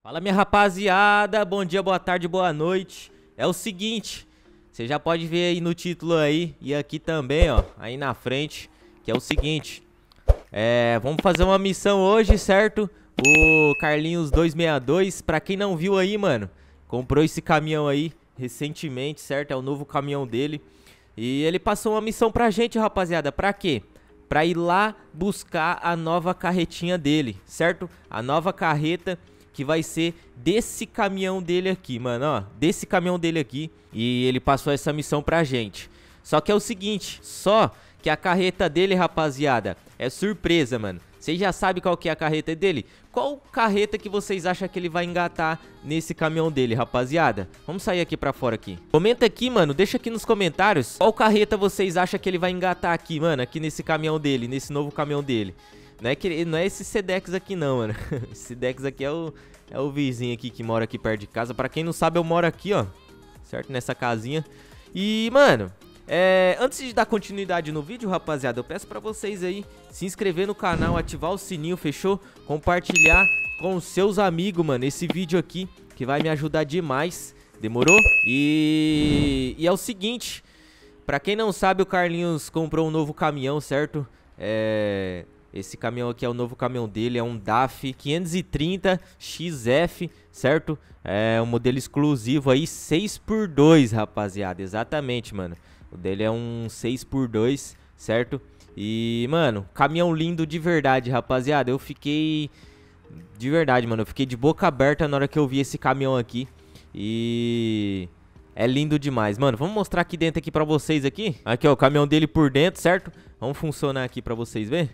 Fala, minha rapaziada, bom dia, boa tarde, boa noite. É o seguinte, você já pode ver aí no título aí e aqui também, ó, aí na frente, que é o seguinte. Vamos fazer uma missão hoje, certo? O Carlinhos 262, pra quem não viu aí, mano, comprou esse caminhão aí recentemente, certo? É o novo caminhão dele. E ele passou uma missão pra gente, rapaziada, pra quê? Pra ir lá buscar a nova carretinha dele, certo? A nova carreta que vai ser desse caminhão dele aqui, mano, ó, desse caminhão dele aqui. E ele passou essa missão pra gente. Só que é o seguinte, só que a carreta dele, rapaziada, é surpresa, mano. Vocês já sabem qual que é a carreta dele? Qual carreta que vocês acham que ele vai engatar nesse caminhão dele, rapaziada? Vamos sair aqui pra fora aqui. Comenta aqui, mano, deixa aqui nos comentários qual carreta vocês acham que ele vai engatar aqui, mano, aqui nesse caminhão dele, nesse novo caminhão dele. Não é esse Sedex aqui não, mano. Esse Sedex aqui é o vizinho aqui que mora aqui perto de casa. Pra quem não sabe, eu moro aqui, ó, certo? Nessa casinha. E, mano, antes de dar continuidade no vídeo, rapaziada, eu peço pra vocês aí se inscrever no canal, ativar o sininho, fechou? Compartilhar com os seus amigos, mano, esse vídeo aqui, que vai me ajudar demais. Demorou? E é o seguinte, pra quem não sabe, o Carlinhos comprou um novo caminhão, certo? Esse caminhão aqui é o novo caminhão dele, é um DAF 530 XF, certo? É um modelo exclusivo aí, 6x2, rapaziada, exatamente, mano. O dele é um 6x2, certo? E, mano, caminhão lindo de verdade, rapaziada. Eu fiquei... De verdade, mano, eu fiquei de boca aberta na hora que eu vi esse caminhão aqui. E... é lindo demais, mano. Vamos mostrar aqui dentro aqui pra vocês aqui. Aqui, ó, o caminhão dele por dentro, certo? Vamos funcionar aqui pra vocês verem.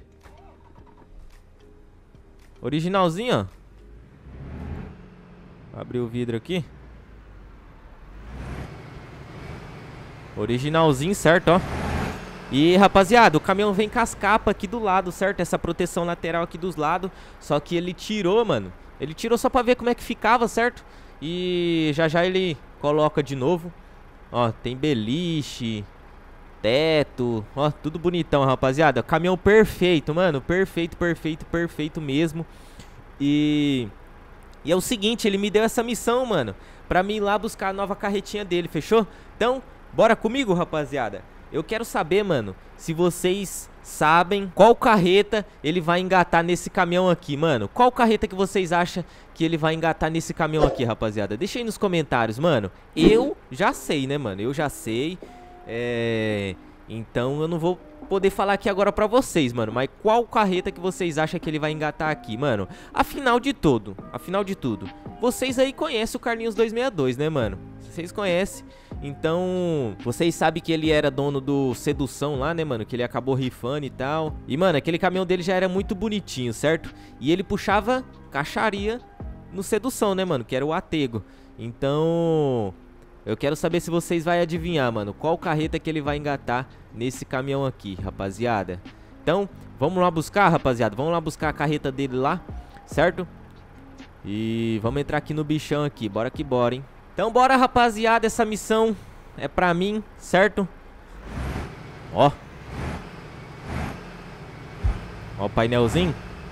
Originalzinho, ó. Abrir o vidro aqui. Originalzinho, certo, ó. E, rapaziada, o caminhão vem com as capas aqui do lado, certo? Essa proteção lateral aqui dos lados. Só que ele tirou, mano. Ele tirou só pra ver como é que ficava, certo? E já já ele coloca de novo. Ó, tem beliche, teto, ó, tudo bonitão, rapaziada. Caminhão perfeito, mano. Perfeito, perfeito, perfeito mesmo. E é o seguinte, ele me deu essa missão, mano, pra mim ir lá buscar a nova carretinha dele, fechou? Então, bora comigo, rapaziada. Eu quero saber, mano, se vocês sabem qual carreta ele vai engatar nesse caminhão aqui, mano. Qual carreta que vocês acham que ele vai engatar nesse caminhão aqui, rapaziada? Deixa aí nos comentários, mano. Eu já sei, né, mano? Eu já sei. Então eu não vou poder falar aqui agora pra vocês, mano. Mas qual carreta que vocês acham que ele vai engatar aqui, mano? Afinal de tudo, vocês aí conhecem o Carlinhos 262, né, mano? Vocês conhecem. Então, vocês sabem que ele era dono do Sedução lá, né, mano? Que ele acabou rifando e tal. E, mano, aquele caminhão dele já era muito bonitinho, certo? E ele puxava caixaria no Sedução, né, mano? Que era o Atego. Então... eu quero saber se vocês vão adivinhar, mano, qual carreta que ele vai engatar nesse caminhão aqui, rapaziada. Então, vamos lá buscar, rapaziada. Vamos lá buscar a carreta dele lá, certo? E vamos entrar aqui no bichão aqui. Bora que bora, hein? Então, bora, rapaziada. Essa missão é pra mim, certo? Ó. Ó o painelzinho.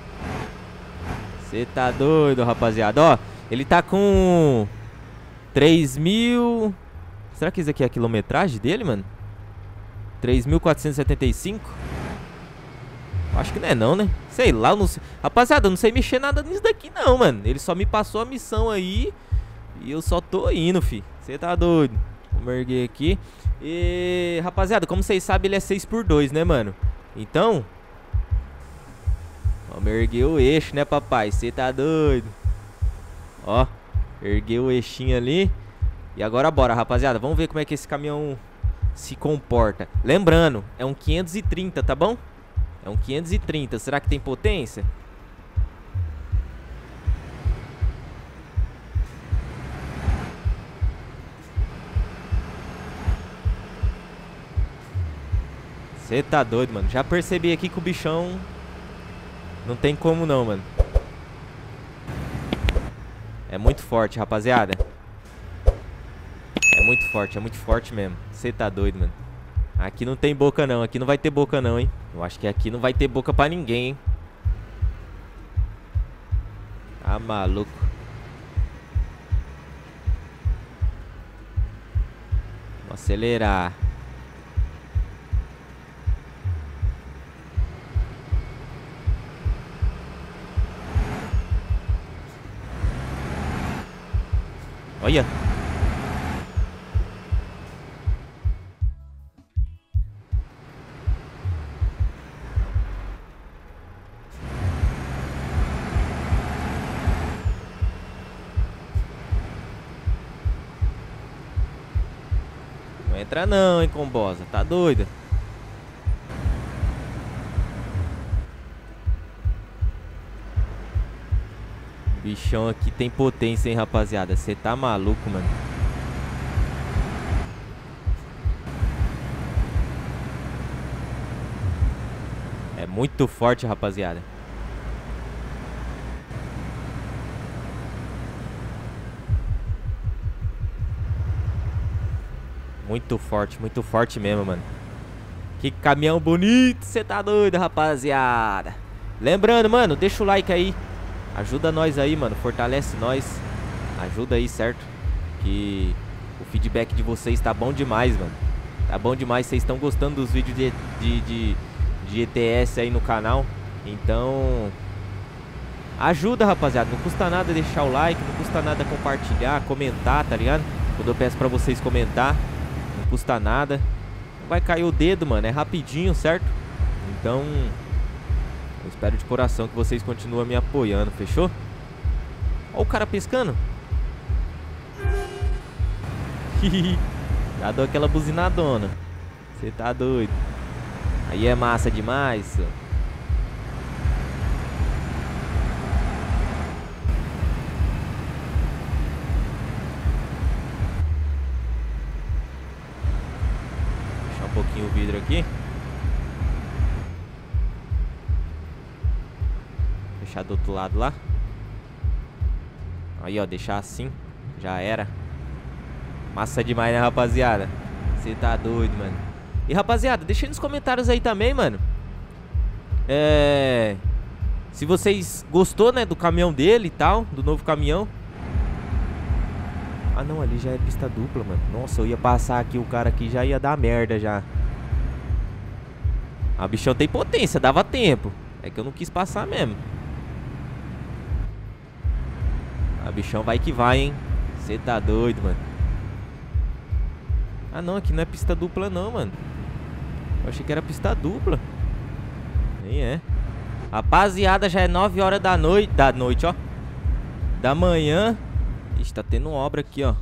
Você tá doido, rapaziada. Ó, ele tá com... 3.000... será que isso aqui é a quilometragem dele, mano? 3.475? Acho que não é não, né? Sei lá, eu não sei. Rapaziada, eu não sei mexer nada nisso daqui não, mano. Ele só me passou a missão aí e eu só tô indo, fi. Você tá doido? Vamos erguer aqui. E, rapaziada, como vocês sabem, ele é 6x2, né, mano? Então, vamos erguer o eixo, né, papai? Você tá doido? Ó. Ergueu o eixinho ali. E agora bora, rapaziada. Vamos ver como é que esse caminhão se comporta. Lembrando, é um 530, tá bom? É um 530. Será que tem potência? Você tá doido, mano. Já percebi aqui que o bichão não tem como não, mano. É muito forte, rapaziada. É muito forte mesmo. Você tá doido, mano. Aqui não tem boca não, aqui não vai ter boca não, hein. Eu acho que aqui não vai ter boca pra ninguém, hein. Tá maluco. Vamos acelerar. Olha. Não entra não, hein, combosa. Tá doida? O bichão aqui tem potência, hein, rapaziada. Você tá maluco, mano. É muito forte, rapaziada. Muito forte mesmo, mano. Que caminhão bonito, você tá doido, rapaziada. Lembrando, mano, deixa o like aí. Ajuda nós aí, mano, fortalece nós. Ajuda aí, certo? Que o feedback de vocês tá bom demais, mano. Tá bom demais, vocês estão gostando dos vídeos de ETS aí no canal. Então ajuda, rapaziada, não custa nada deixar o like, não custa nada compartilhar, comentar, tá ligado? Quando eu peço pra vocês comentar, não custa nada. Não vai cair o dedo, mano, é rapidinho, certo? Então eu espero de coração que vocês continuem me apoiando, fechou? Ó o cara pescando. Já deu aquela buzinadona. Você tá doido. Aí é massa demais. Deixar um pouquinho o vidro aqui. Deixar do outro lado lá. Aí, ó, deixar assim. Já era. Massa demais, né, rapaziada? Você tá doido, mano. E, rapaziada, deixa aí nos comentários aí também, mano. Se vocês gostou, né, do caminhão dele e tal. Do novo caminhão. Ah, não, ali já é pista dupla, mano. Nossa, eu ia passar aqui, o cara aqui já ia dar merda já. A bichão tem potência, dava tempo. É que eu não quis passar mesmo. A bichão vai que vai, hein. Você tá doido, mano. Ah, não, aqui não é pista dupla não, mano. Eu achei que era pista dupla. Nem é. Rapaziada, já é 9 horas da noite, ó. Da manhã. Ixi, tá tendo obra aqui, ó.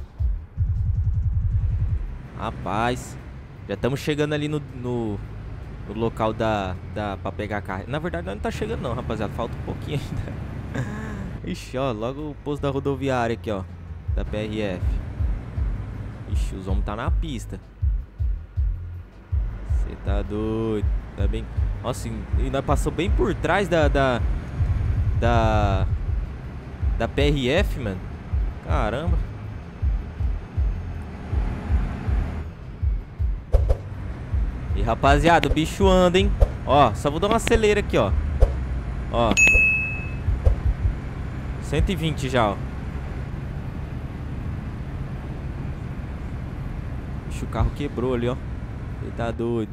Rapaz. Já estamos chegando ali no local pra pegar carro. Na verdade, não tá chegando não, rapaziada. Falta um pouquinho ainda. Ixi, ó, logo o posto da rodoviária aqui, ó. Da PRF. Ixi, os homens tá na pista. Você tá doido. Tá bem. Nossa, e nós passou bem por trás da PRF, mano. Caramba. E, rapaziada, o bicho anda, hein. Ó, só vou dar uma acelera aqui, ó. Ó. 120 já, ó. Ixi, o carro quebrou ali, ó. Ele tá doido.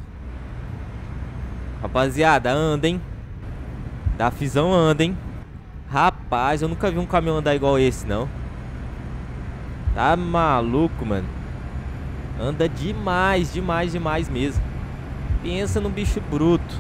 Rapaziada, anda, hein. Da Fizão anda, hein. Rapaz, eu nunca vi um caminhão andar igual esse, não. Tá maluco, mano. Anda demais, demais, demais mesmo. Pensa num bicho bruto.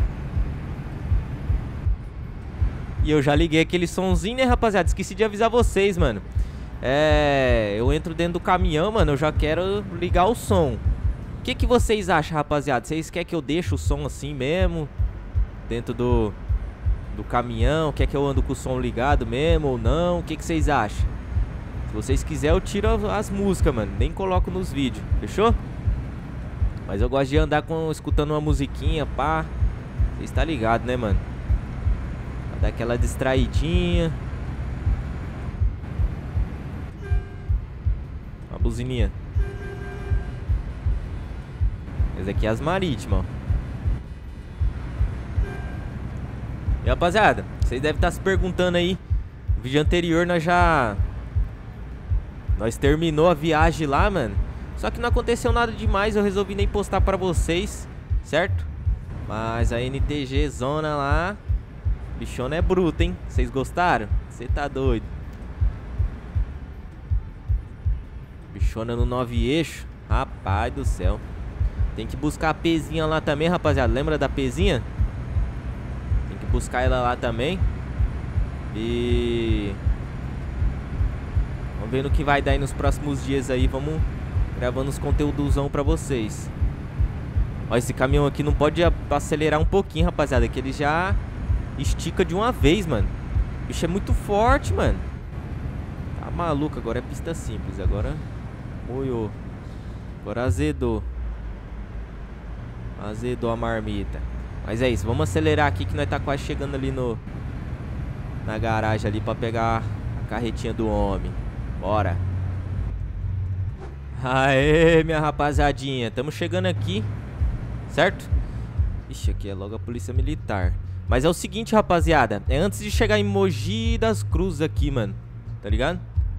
E eu já liguei aquele sonzinho, né, rapaziada? Esqueci de avisar vocês, mano. Eu entro dentro do caminhão, mano. Eu já quero ligar o som. O que vocês acham, rapaziada? Vocês querem que eu deixe o som assim mesmo? Dentro do caminhão? Quer que eu ando com o som ligado mesmo ou não? O que vocês acham? Se vocês quiserem, eu tiro as músicas, mano. Nem coloco nos vídeos, fechou? Mas eu gosto de andar escutando uma musiquinha, pá. Vocês tá ligado, né, mano? Pra dar aquela distraidinha. Uma buzininha. Essa aqui é as marítimas, ó. E, rapaziada, vocês devem estar se perguntando aí. No vídeo anterior nós terminou a viagem lá, mano. Só que não aconteceu nada demais, eu resolvi nem postar pra vocês, certo? Mas a NTG zona lá, bichona é bruta, hein? Vocês gostaram? Você tá doido. Bichona no 9 eixo. Rapaz do céu. Tem que buscar a Pzinha lá também, rapaziada. Lembra da Pzinha? Tem que buscar ela lá também. E... vamos ver no que vai dar aí nos próximos dias aí. Vamos gravando os conteúdosão pra vocês. Ó, esse caminhão aqui não pode acelerar um pouquinho, rapaziada, que ele já estica de uma vez, mano. O bicho é muito forte, mano. Tá maluco, agora é pista simples. Agora moiou. Agora azedou. Azedou a marmita. Mas é isso, vamos acelerar aqui que nós tá quase chegando ali na garagem ali pra pegar a carretinha do homem. Bora. Aê, minha rapazadinha. Estamos chegando aqui, certo? Ixi, aqui é logo a polícia militar. Mas é o seguinte, rapaziada. É antes de chegar em Mogi das Cruzes aqui, mano. Tá ligado?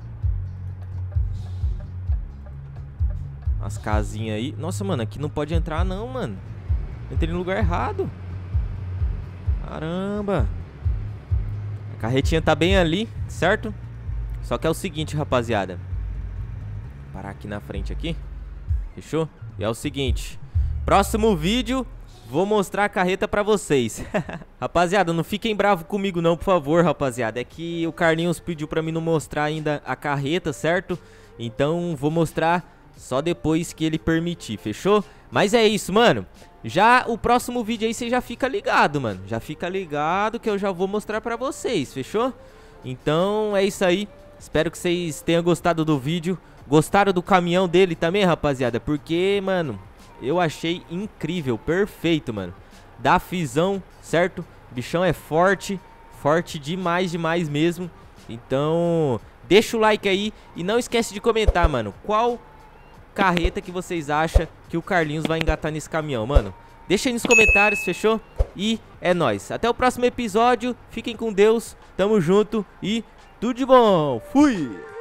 As casinhas aí. Nossa, mano, aqui não pode entrar não, mano. Entrei no lugar errado. Caramba. A carretinha tá bem ali, certo? Só que é o seguinte, rapaziada. Vou parar aqui na frente aqui. Fechou? E é o seguinte. Próximo vídeo, vou mostrar a carreta pra vocês. Rapaziada, não fiquem bravos comigo não, por favor, rapaziada. É que o Carlinhos pediu pra mim não mostrar ainda a carreta, certo? Então vou mostrar só depois que ele permitir, fechou? Mas é isso, mano. Já o próximo vídeo aí você já fica ligado, mano. Já fica ligado que eu já vou mostrar pra vocês, fechou? Então é isso aí. Espero que vocês tenham gostado do vídeo. Gostaram do caminhão dele também, rapaziada? Porque, mano, eu achei incrível, perfeito, mano. Da Fizão, certo? O bichão é forte, forte demais, demais mesmo. Então, deixa o like aí e não esquece de comentar, mano. Qual carreta que vocês acham que o Carlinhos vai engatar nesse caminhão, mano? Deixa aí nos comentários, fechou? E é nóis. Até o próximo episódio. Fiquem com Deus. Tamo junto e tudo de bom. Fui!